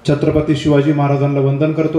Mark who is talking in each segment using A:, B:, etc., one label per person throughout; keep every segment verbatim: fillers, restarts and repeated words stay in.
A: छत्रपती शिवाजी महाराजांना वंदन करतो।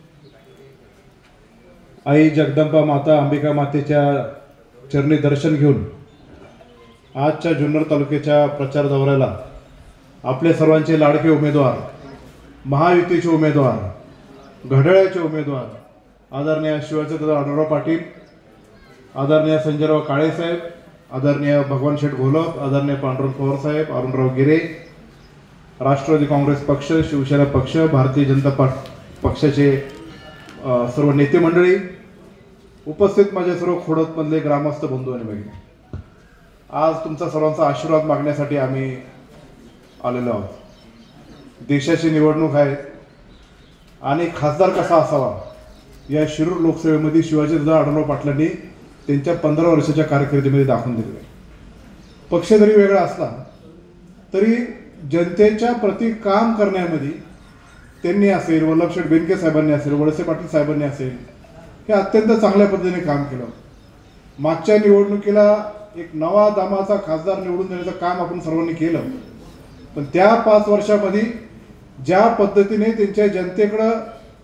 A: आई जगदंबा माता अंबिका मातेच्या चरणी दर्शन घेऊन आजच्या जुन्नर तालुक्याच्या प्रचार दौऱ्याला आपले सर्वांचे लाडके उमेदवार, महायुतीचे उमेदवार, घड्याळाचे उमेदवार आदरणीय शिवाजीदादा आढळराव पाटील, आदरणीय संजयराव काळे साहेब, आदरणीय भगवान शेठ घोलप, आदरणीय पांडुरंग पवार साहेब, अरुणराव गिरे, राष्ट्रवादी काँग्रेस पक्ष, शिवसेना पक्ष, भारतीय जनता पक्षाचे सर्व नेते मंडळी, उपस्थित माझे सर्व खोडदमधले ग्रामस्थ बंधू आणि भगिनी, आज तुमचा सर्वांचा आशीर्वाद मागण्यासाठी आम्ही आलेलो आहोत। देशाची निवडणूक आहे आणि खासदार कसा असावा या शिरूर लोकसभेमध्ये शिवाजीदादा आढळराव पाटलांनी त्यांच्या पंधरा वर्षाच्या कारकिर्दीमध्ये दाखवून दिले। पक्ष जरी वेगळा असला तरी जनतेच्या प्रति काम करण्यामध्ये त्यांनी असेल, वल्लभशेठ बेनके साहेबांनी असेल, वळसे पाटील साहेबांनी असेल, हे अत्यंत चांगल्या पद्धतीने काम केलं। मागच्या निवडणुकीला एक नवा दामाचा खासदार निवडून देण्याचं काम आपण सर्वांनी केलं, पण त्या पाच वर्षामध्ये ज्या पद्धतीने त्यांच्या जनतेकडं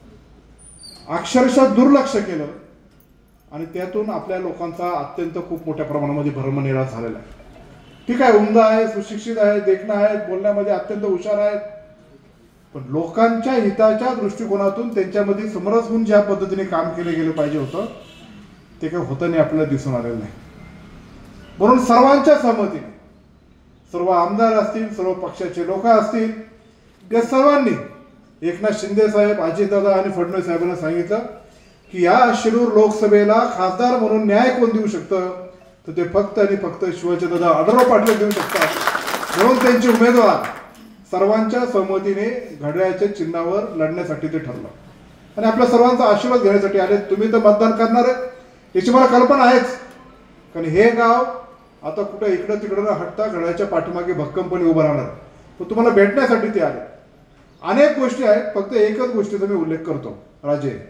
A: अक्षरशः दुर्लक्ष केलं आणि त्यातून आपल्या लोकांचा अत्यंत खूप मोठ्या प्रमाणामध्ये भ्रमनिराश झालेला आहे। ठीक आहे, उमदा आहे, सुशिक्षित आहे, देखणं आहेत, बोलण्यामध्ये अत्यंत हुशार आहेत, पण लोकांच्या हिताच्या दृष्टिकोनातून त्यांच्यामध्ये समरस होऊन ज्या पद्धतीने काम केले गेले पाहिजे होतं ते काही होतं नाही, आपल्याला दिसून आलेलं नाही। म्हणून सर्वांच्या सहमतीने सर्व आमदार असतील, सर्व पक्षाचे लोक असतील, या सर्वांनी एकनाथ शिंदे साहेब, अजितदादा आणि फडणवीस साहेबांना सांगितलं की या शिरूर लोकसभेला खासदार म्हणून न्याय कोण देऊ शकतं, तर ते फक्त आणि फक्त शिवाजीदादा आढळराव पाटील देऊ शकतात। म्हणून त्यांचे उमेदवार सर्वांच्या सहमतीने घड्याळाच्या चिन्हावर लढण्यासाठी ते ठरलं आणि आपल्या सर्वांचा आशीर्वाद घेण्यासाठी आले। तुम्ही तर मतदान करणार आहे याची मला कल्पना आहेच, कारण हे गाव आता कुठे इकडं तिकडं न हटता घड्याळाच्या पाठीमागे भक्कमपणे उभं राहणार, पण तुम्हाला भेटण्यासाठी ते आले। अनेक गोष्टी आहेत, फक्त एकच गोष्टीचा मी उल्लेख करतो। राजे,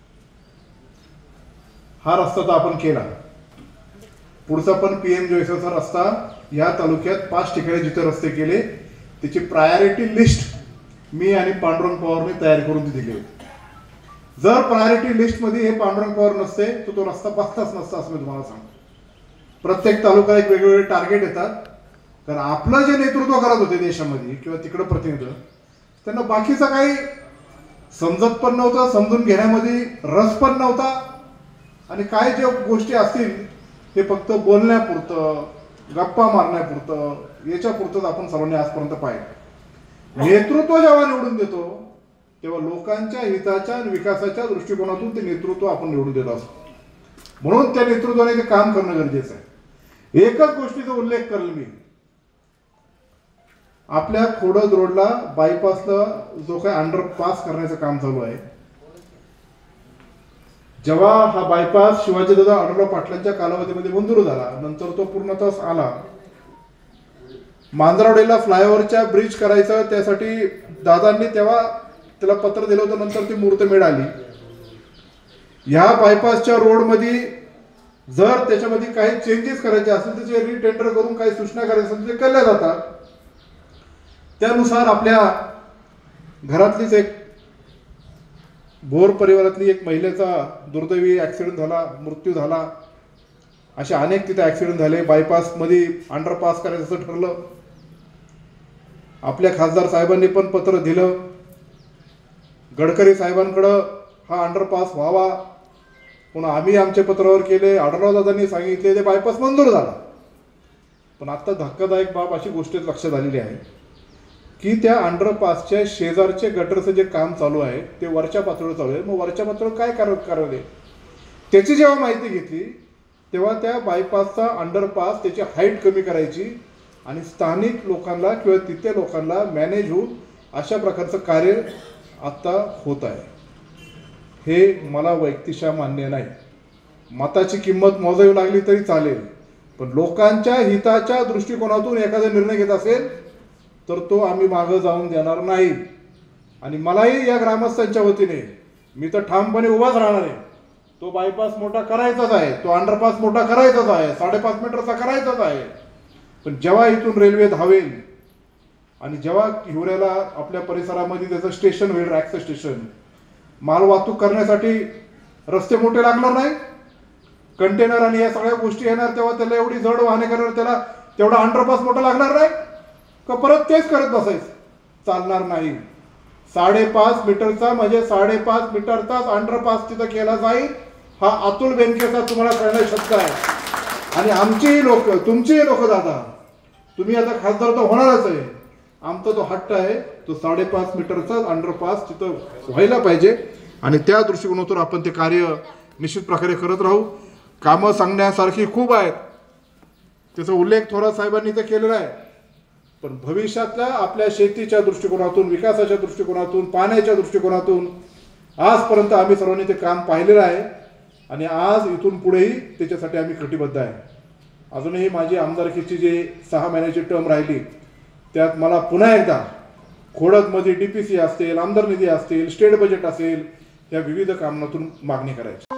A: हा रस्ता तर आपण केला, पुढचा पण पीएम जोईचा रस्ता या तालुक्यात पाच ठिकाणी जिथे रस्ते केले त्याची प्रायोरिटी लिस्ट मी आणि पांडुरंग पवारने तयार करून दिली होती। जर प्रायोरिटी लिस्टमध्ये हे पांडुरंग पवार नसते तर तो रस्ता बसताच नसता असं मी तुम्हाला सांगतो। प्रत्येक तालुका एक वेगवेगळे टार्गेट येतात, कारण आपलं जे नेतृत्व करत होते देशामध्ये किंवा तिकडं प्रतिनिधी त्यांना बाकीचं काही समजत पण नव्हतं, समजून घेण्यामध्ये रस पण नव्हता आणि काय ज्या गोष्टी असतील हे फक्त बोलण्यापुरतं, गप्पा मारण्यापुरतं, याच्यापुरतंच आपण सर्वांनी आजपर्यंत पाहिलं। नेतृत्व जेव्हा निवडून देतो तेव्हा लोकांच्या हिताच्या आणि विकासाच्या दृष्टिकोनातून ते नेतृत्व आपण निवडून देत असतो, म्हणून त्या नेतृत्वाने ते काम करणं गरजेचं आहे। एकच गोष्टीचा उल्लेख करेल मी, आपल्या खोडद रोडला बायपासला जो काही अंडरपास करण्याचं काम चालू आहे, जेव्हा हा बायपास शिवाजीदादा आढळराव पाटलांच्या कालावधीमध्ये मंजूर झाला, नंतर तो पूर्णतः आला, मांजरावडेला फ्लायओव्हरच्या ब्रिज करायचं त्यासाठी दादांनी तेव्हा त्याला पत्र दिलं होतं, नंतर ती मुहूर्तमेढ आली। ह्या बायपासच्या रोडमध्ये जर त्याच्यामध्ये काही चेंजेस करायचे असतील त्याचे रिटेंडर करून काही सूचना करायच्या असतील ते केल्या जातात। त्यानुसार आपल्या घरातलीच एक भोर परिवारातली एक महिलेचा दुर्दैवी ऍक्सिडेंट झाला, मृत्यू झाला, असे अनेक तिथे ऍक्सिडेंट झाले। बायपासमध्ये अंडरपास करायचं असं ठरलं, आपल्या खासदार साहेबांनी पण पत्र दिलं गडकरी साहेबांकडं हा अंडरपास व्हावा, पुन्हा आम्ही आमच्या पत्रावर केले, आढळराव दादांनी सांगितले, ते बायपास मंजूर झाला। पण आता धक्कादायक बाब अशी गोष्ट लक्षात आलेली आहे की त्या अंडरपासच्या शेजारचे गटरचं जे काम चालू आहे ते वरच्या पातळीवर चालू आहे। मग वरच्या पातळीवर काय करावे त्याची जेव्हा माहिती घेतली तेव्हा त्या बायपासचा अंडरपास त्याची हाईट कमी करायची आणि स्थानिक लोकांना किंवा तिथे लोकांना मॅनेज होऊन अशा प्रकारचं कार्य आता होत आहे। हे मला वैयक्तिकशः मान्य नाही, मताची किंमत मोजावी लागली तरी चालेल, पण लोकांच्या हिताच्या दृष्टिकोनातून एखादा निर्णय घेत असेल तर तो आम्ही मागं जाऊन देणार नाही। आणि मलाही या ग्रामस्थांच्या वतीने मी तर ठामपणे उभाच राहणार आहे, तो बायपास मोठा करायचाच आहे, तो अंडरपास मोठा करायचाच आहे, साडेपाच मीटरचा करायचाच आहे, पण जेव्हा इथून रेल्वे धावेल आणि जेव्हा हिवऱ्याला आपल्या परिसरामध्ये त्याचं स्टेशन होईल, रॅक्स स्टेशन, माल वाहतूक करण्यासाठी रस्ते मोठे लागणार नाही, कंटेनर आणि या सगळ्या गोष्टी येणार, तेव्हा त्याला एवढी जड वाहने करणार, त्याला तेवढा अंडरपास मोठा लागणार नाही का? परत तेच करत बसायचं? चालणार नाही. साडेपाच मीटरचा म्हणजे साडेपाच मीटरचाच अंडरपास तिथं केला जाईल, हा अतुल बेनकेचा तुम्हाला कळणं शक्य आहे. आणि आमचेही लोक, तुमचेही लोक दादा, तुम्ही आता खासदार तर होणारच आहे, आमचा तो हट्ट आहे, तो साडेपाच मीटरचाच अंडरपास तिथं व्हायला पाहिजे. आणि त्या दृष्टिकोनातून आपण ते कार्य निश्चित प्रकारे करत राहू. कामं सांगण्यासारखी खूप आहेत, त्याचा उल्लेख थोरात साहेबांनी तर केलेला आहे. पण भविष्यातल्या आपल्या शेतीच्या दृष्टिकोनातून, विकासाच्या दृष्टिकोनातून, पाण्याच्या दृष्टिकोनातून आजपर्यंत आम्ही सर्वांनी ते काम पाहिलेलं आहे आणि आज इथून पुढेही त्याच्यासाठी आम्ही कटिबद्ध आहे. अजूनही माझी आमदारकीची जी सहा महिन्याची टर्म राहिली, त्यात मला पुन्हा एकदा खोडदमध्ये डी पी सी असतील, आमदार निधी असतील, स्टेट बजेट असेल, या विविध कामातून मागणी करायची.